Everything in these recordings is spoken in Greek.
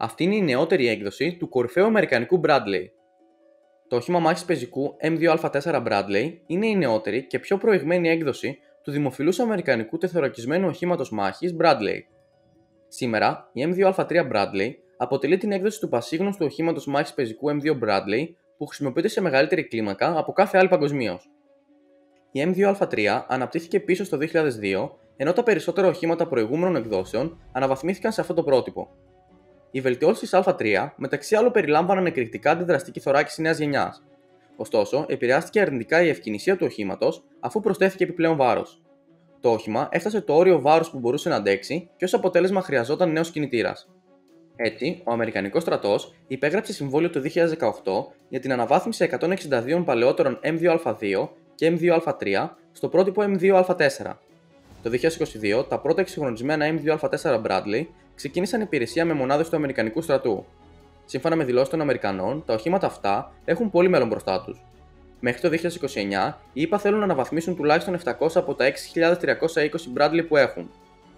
Αυτή είναι η νεότερη έκδοση του κορυφαίου αμερικανικού Bradley. Το όχημα μάχης πεζικού M2A4 Bradley είναι η νεότερη και πιο προηγμένη έκδοση του δημοφιλούς αμερικανικού τεθωρακισμένου οχήματος μάχης Bradley. Σήμερα, η M2A3 Bradley αποτελεί την έκδοση του πασίγνωστου οχήματος μάχης πεζικού M2 Bradley που χρησιμοποιείται σε μεγαλύτερη κλίμακα από κάθε άλλη παγκοσμίως. Η M2A3 αναπτύχθηκε πίσω στο 2002, ενώ τα περισσότερα οχήματα προηγούμενων εκδόσεων αναβαθμίστηκαν σε αυτό το πρότυπο. Οι βελτιώσεις της Α3 μεταξύ άλλων περιλάμβαναν εκρηκτικά αντιδραστική θωράκιση νέας γενιάς. Ωστόσο, επηρεάστηκε αρνητικά η ευκινησία του οχήματος αφού προσθέθηκε επιπλέον βάρος. Το όχημα έφτασε το όριο βάρους που μπορούσε να αντέξει και ως αποτέλεσμα χρειαζόταν νέος κινητήρας. Έτσι, ο Αμερικανικός στρατός υπέγραψε συμβόλαιο το 2018 για την αναβάθμιση 162 παλαιότερων M2A2 και M2A3 στο πρότυπο M2A4. Το 2022, τα πρώτα εξυγχρονισμένα M2A4 Bradley ξεκίνησαν υπηρεσία με μονάδες του Αμερικανικού στρατού. Σύμφωνα με δηλώσεις των Αμερικανών, τα οχήματα αυτά έχουν πολύ μέλλον μπροστά τους. Μέχρι το 2029, οι ΗΠΑ θέλουν να αναβαθμίσουν τουλάχιστον 700 από τα 6.320 Bradley που έχουν.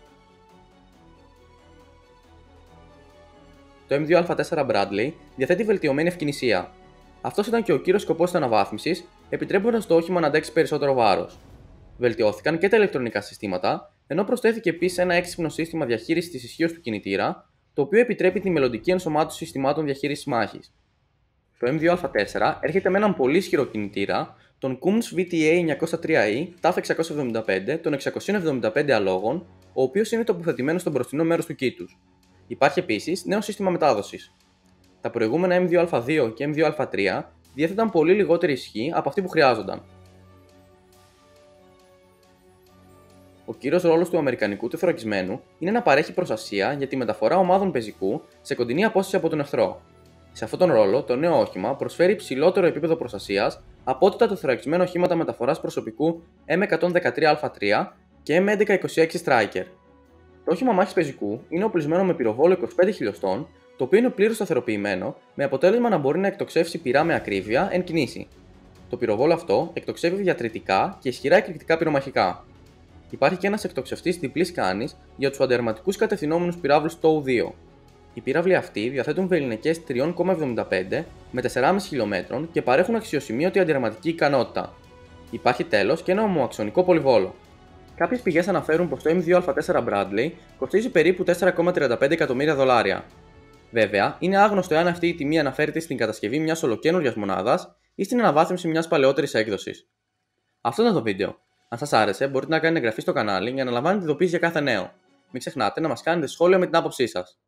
Το M2A4 Bradley διαθέτει βελτιωμένη ευκινησία. Αυτός ήταν και ο κύριος σκοπός της αναβάθμισης, επιτρέποντας το όχημα να αντέξει περισσότερο βάρος. Βελτιώθηκαν και τα ηλεκτρονικά συστήματα, ενώ προσθέθηκε επίσης ένα έξυπνο σύστημα διαχείρισης της ισχύως του κινητήρα, το οποίο επιτρέπει τη μελλοντική ενσωμάτωση συστημάτων διαχείρισης μάχης. Το M2A4 έρχεται με έναν πολύ ισχυρό κινητήρα, τον Cummins VTA 903E TAF 675 των 675 αλόγων, ο οποίος είναι τοποθετημένος στο μπροστινό μέρος του κήτους. Υπάρχει επίσης νέο σύστημα μετάδοσης. Τα προηγούμενα M2A2 και M2A3 διέθεταν πολύ λιγότερη ισχύ από αυτή που χρειάζονταν. Ο κύριος ρόλος του αμερικανικού τεθωρακισμένου είναι να παρέχει προστασία για τη μεταφορά ομάδων πεζικού σε κοντινή απόσταση από τον εχθρό. Σε αυτόν τον ρόλο, το νέο όχημα προσφέρει υψηλότερο επίπεδο προστασίας από ό,τι τα τεθωρακισμένα οχήματα μεταφοράς προσωπικού M113A3 και M1126 Striker. Το όχημα μάχης πεζικού είναι οπλισμένο με πυροβόλο 25 χιλιοστών, το οποίο είναι πλήρως σταθεροποιημένο, με αποτέλεσμα να μπορεί να εκτοξεύσει πυρά με ακρίβεια εν κινήσει. Το πυροβόλο αυτό εκτοξεύει διατρητικά και ισχυρά εκρηκτικά πυρομαχικά. Υπάρχει και ένας εκτοξευτής διπλής κάνης για τους αντιαρματικούς κατευθυνόμενους πυράβλους TOW2. Οι πύραυλοι αυτοί διαθέτουν βεληνικές 3,75 με 4,5 χιλιόμετρων και παρέχουν αξιοσημείωτη αντιαρματική ικανότητα. Υπάρχει τέλος και ένα ομοαξονικό πολυβόλο. Κάποιες πηγές αναφέρουν πως το M2A4 Bradley κοστίζει περίπου 4,35 εκατομμύρια δολάρια. Βέβαια, είναι άγνωστο εάν αυτή η τιμή αναφέρεται στην κατασκευή μιας ολοκαίνουργιας μονάδας ή στην αναβάθμιση μιας παλαιότερης έκδοσης. Αυτό ήταν το βίντεο. Αν σας άρεσε, μπορείτε να κάνετε εγγραφή στο κανάλι για να λαμβάνετε ειδοποίησεις για κάθε νέο. Μην ξεχνάτε να μας κάνετε σχόλια με την άποψή σας.